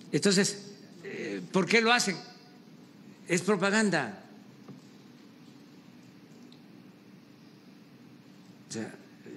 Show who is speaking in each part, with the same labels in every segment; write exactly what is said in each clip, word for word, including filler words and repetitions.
Speaker 1: Entonces, eh, ¿por qué lo hacen? Es propaganda. O sea,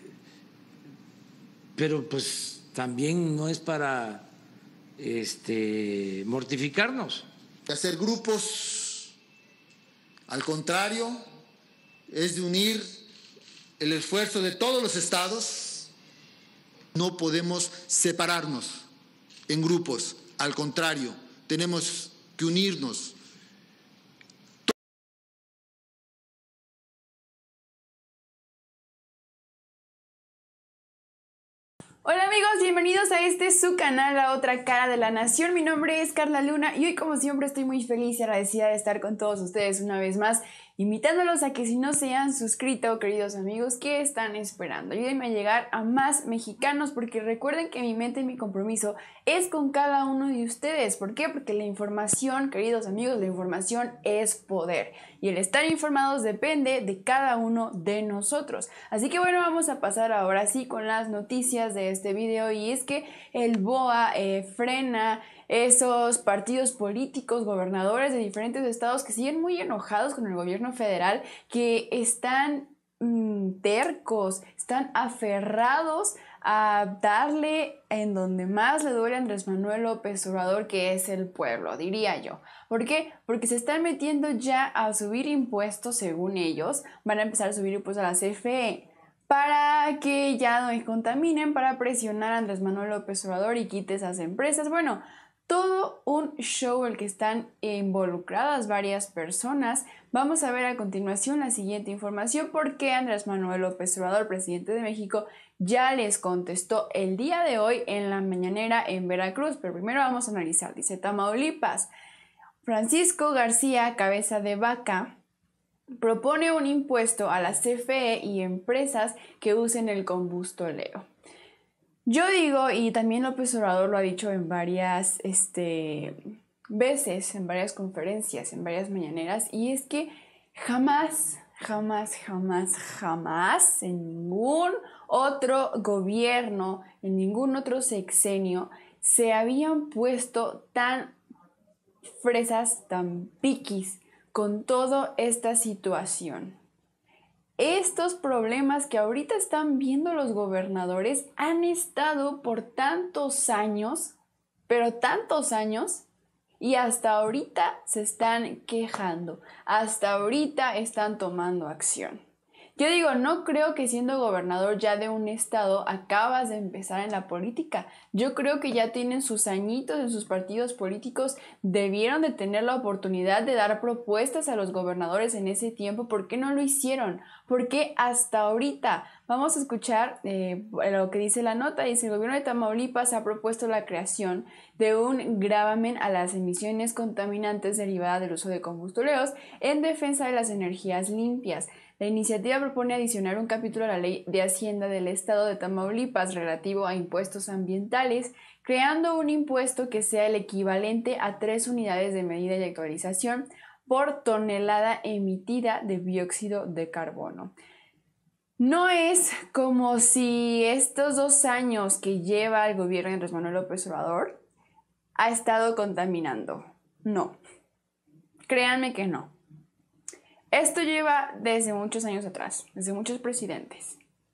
Speaker 1: pero pues también no es para este, mortificarnos.
Speaker 2: Hacer grupos, al contrario, es de unir el esfuerzo de todos los estados. No podemos separarnos en grupos, al contrario, tenemos que unirnos.
Speaker 3: Hola amigos, bienvenidos a este su canal, La Otra Cara de la Nación. Mi nombre es Carla Luna y hoy, como siempre, estoy muy feliz y agradecida de estar con todos ustedes una vez más, invitándolos a que si no se han suscrito, queridos amigos, ¿qué están esperando? Ayúdenme a llegar a más mexicanos, porque recuerden que mi mente y mi compromiso es con cada uno de ustedes. ¿Por qué? Porque la información, queridos amigos, la información es poder y el estar informados depende de cada uno de nosotros. Así que bueno, vamos a pasar ahora sí con las noticias de este video, y es que el B O A eh, frena esos partidos políticos, gobernadores de diferentes estados que siguen muy enojados con el gobierno federal, que están mmm, tercos, están aferrados a darle en donde más le duele a Andrés Manuel López Obrador, que es el pueblo, diría yo. ¿Por qué? Porque se están metiendo ya a subir impuestos, según ellos. Van a empezar a subir impuestos a la C F E para que ya no contaminen, para presionar a Andrés Manuel López Obrador y quite esas empresas. Bueno, todo un show el que están involucradas varias personas. Vamos a ver a continuación la siguiente información, porque Andrés Manuel López Obrador, presidente de México, ya les contestó el día de hoy en la mañanera en Veracruz. Pero primero vamos a analizar. Dice: Tamaulipas, Francisco García Cabeza de Vaca propone un impuesto a la C F E y empresas que usen el combustolero. Yo digo, y también López Obrador lo ha dicho en varias este, veces, en varias conferencias, en varias mañaneras, y es que jamás, jamás, jamás, jamás en ningún otro gobierno, en ningún otro sexenio, se habían puesto tan fresas, tan piquis con toda esta situación. Estos problemas que ahorita están viendo los gobernadores han estado por tantos años, pero tantos años, y hasta ahorita se están quejando, hasta ahorita están tomando acción. Yo digo, no creo que siendo gobernador ya de un estado acabas de empezar en la política. Yo creo que ya tienen sus añitos en sus partidos políticos, debieron de tener la oportunidad de dar propuestas a los gobernadores en ese tiempo. ¿Por qué no lo hicieron? ¿Por qué hasta ahorita? Vamos a escuchar eh, lo que dice la nota. Dice: el gobierno de Tamaulipas ha propuesto la creación de un gravamen a las emisiones contaminantes derivadas del uso de combustibles en defensa de las energías limpias. La iniciativa propone adicionar un capítulo a la Ley de Hacienda del Estado de Tamaulipas relativo a impuestos ambientales, creando un impuesto que sea el equivalente a tres unidades de medida y actualización por tonelada emitida de dióxido de carbono. No es como si estos dos años que lleva el gobierno de Andrés Manuel López Obrador ha estado contaminando. No, créanme que no. Esto lleva desde muchos años atrás, desde muchos presidentes.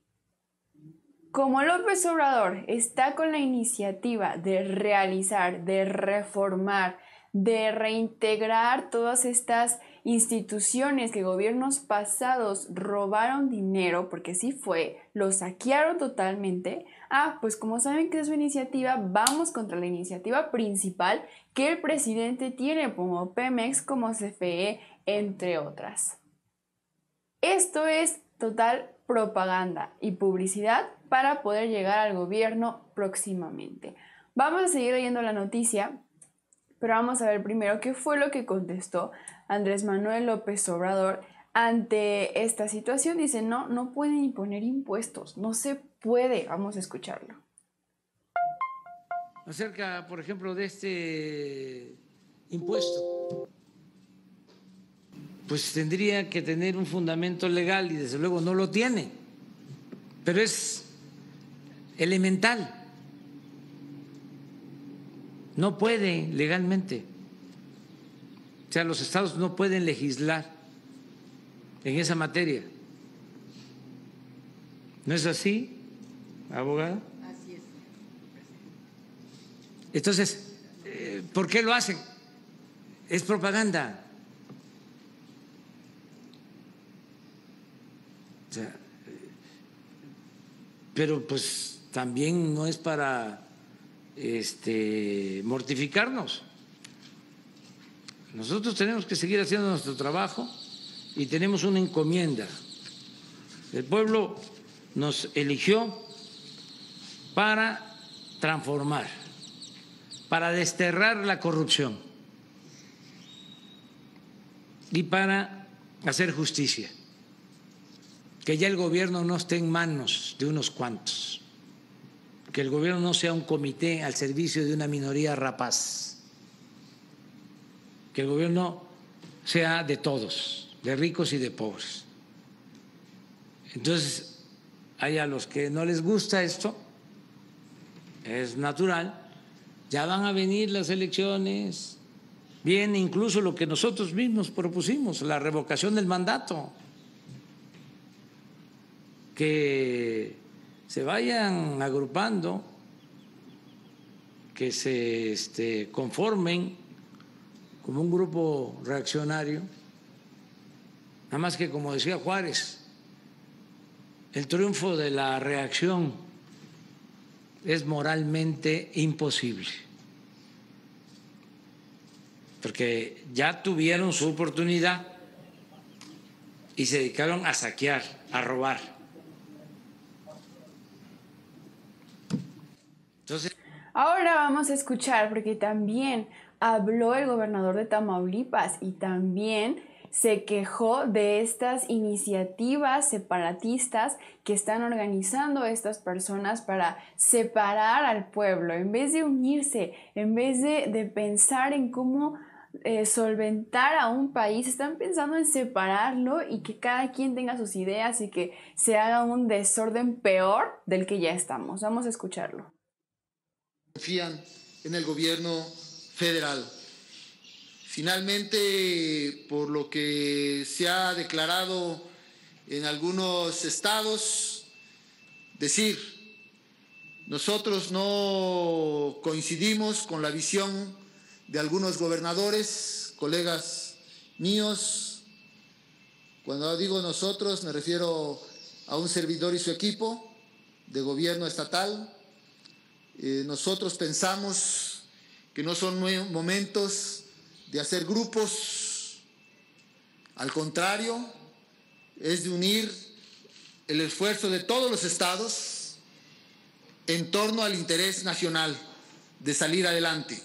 Speaker 3: Como López Obrador está con la iniciativa de realizar, de reformar, de reintegrar todas estas instituciones que gobiernos pasados robaron dinero, porque sí fue, lo saquearon totalmente. Ah, pues como saben que es su iniciativa, vamos contra la iniciativa principal que el presidente tiene, como Pemex, como C F E, entre otras. Esto es total propaganda y publicidad para poder llegar al gobierno próximamente. Vamos a seguir leyendo la noticia, pero vamos a ver primero qué fue lo que contestó Andrés Manuel López Obrador ante esta situación. Dice: no, no pueden imponer impuestos, no se puede. Vamos a escucharlo.
Speaker 1: Acerca, por ejemplo, de este impuesto, pues tendría que tener un fundamento legal y desde luego no lo tiene, pero es elemental. no puede legalmente. O sea, los estados no pueden legislar en esa materia. ¿No es así, abogada?
Speaker 4: Así es.
Speaker 1: Entonces, ¿por qué lo hacen? Es propaganda. O sea, pero pues también no es para este, mortificarnos. Nosotros tenemos que seguir haciendo nuestro trabajo y tenemos una encomienda. El pueblo nos eligió para transformar, para desterrar la corrupción y para hacer justicia. Que ya el gobierno no esté en manos de unos cuantos, que el gobierno no sea un comité al servicio de una minoría rapaz, que el gobierno sea de todos, de ricos y de pobres. Entonces, hay a los que no les gusta esto, es natural, ya van a venir las elecciones, viene incluso lo que nosotros mismos propusimos, la revocación del mandato. Que se vayan agrupando, que se este, conformen como un grupo reaccionario, nada más que, como decía Juárez, el triunfo de la reacción es moralmente imposible, porque ya tuvieron su oportunidad y se dedicaron a saquear, a robar. Entonces,
Speaker 3: ahora vamos a escuchar, porque también habló el gobernador de Tamaulipas y también se quejó de estas iniciativas separatistas que están organizando estas personas para separar al pueblo, en vez de unirse, en vez de, de pensar en cómo eh, solventar a un país, están pensando en separarlo y que cada quien tenga sus ideas y que se haga un desorden peor del que ya estamos. Vamos a escucharlo.
Speaker 2: Confían en el gobierno federal. Finalmente, por lo que se ha declarado en algunos estados, decir, nosotros no coincidimos con la visión de algunos gobernadores, colegas míos. Cuando digo nosotros, me refiero a un servidor y su equipo de gobierno estatal. Eh, nosotros pensamos que no son momentos de hacer grupos, al contrario, es de unir el esfuerzo de todos los estados en torno al interés nacional de salir adelante.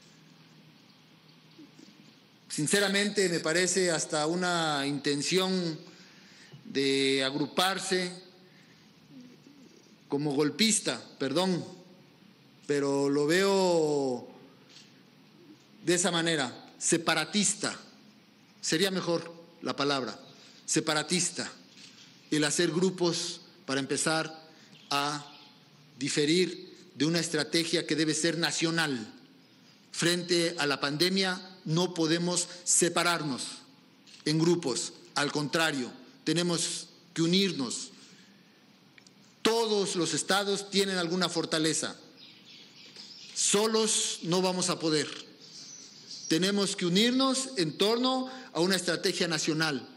Speaker 2: Sinceramente, me parece hasta una intención de agruparse como golpista, perdón, pero lo veo de esa manera, separatista, sería mejor la palabra, separatista, el hacer grupos para empezar a diferir de una estrategia que debe ser nacional. Frente a la pandemia no podemos separarnos en grupos, al contrario, tenemos que unirnos. Todos los estados tienen alguna fortaleza. Solos no vamos a poder. Tenemos que unirnos en torno a una estrategia nacional.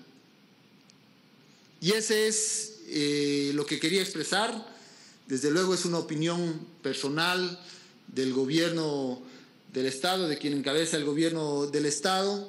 Speaker 2: Y ese es eh, lo que quería expresar. Desde luego es una opinión personal del gobierno del Estado, de quien encabeza el gobierno del Estado,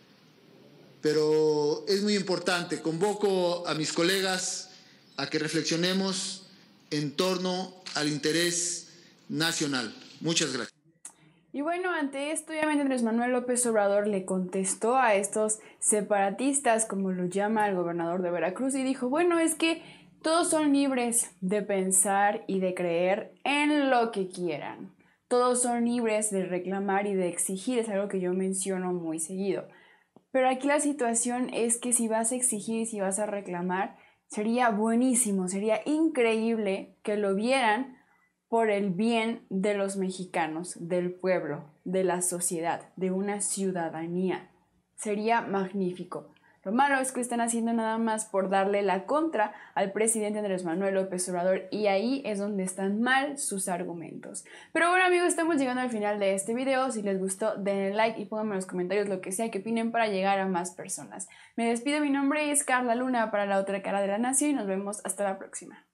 Speaker 2: pero es muy importante. Convoco a mis colegas a que reflexionemos en torno al interés nacional. Muchas gracias.
Speaker 3: Y bueno, ante esto, obviamente Andrés Manuel López Obrador le contestó a estos separatistas, como lo llama el gobernador de Veracruz, y dijo, bueno, es que todos son libres de pensar y de creer en lo que quieran. Todos son libres de reclamar y de exigir, es algo que yo menciono muy seguido. Pero aquí la situación es que si vas a exigir y si vas a reclamar, sería buenísimo, sería increíble que lo vieran por el bien de los mexicanos, del pueblo, de la sociedad, de una ciudadanía. Sería magnífico. Lo malo es que están haciendo nada más por darle la contra al presidente Andrés Manuel López Obrador y ahí es donde están mal sus argumentos. Pero bueno amigos, estamos llegando al final de este video. Si les gustó, denle like y pónganme en los comentarios lo que sea que opinen para llegar a más personas. Me despido, mi nombre es Carla Luna para La Otra Cara de la Nación y nos vemos hasta la próxima.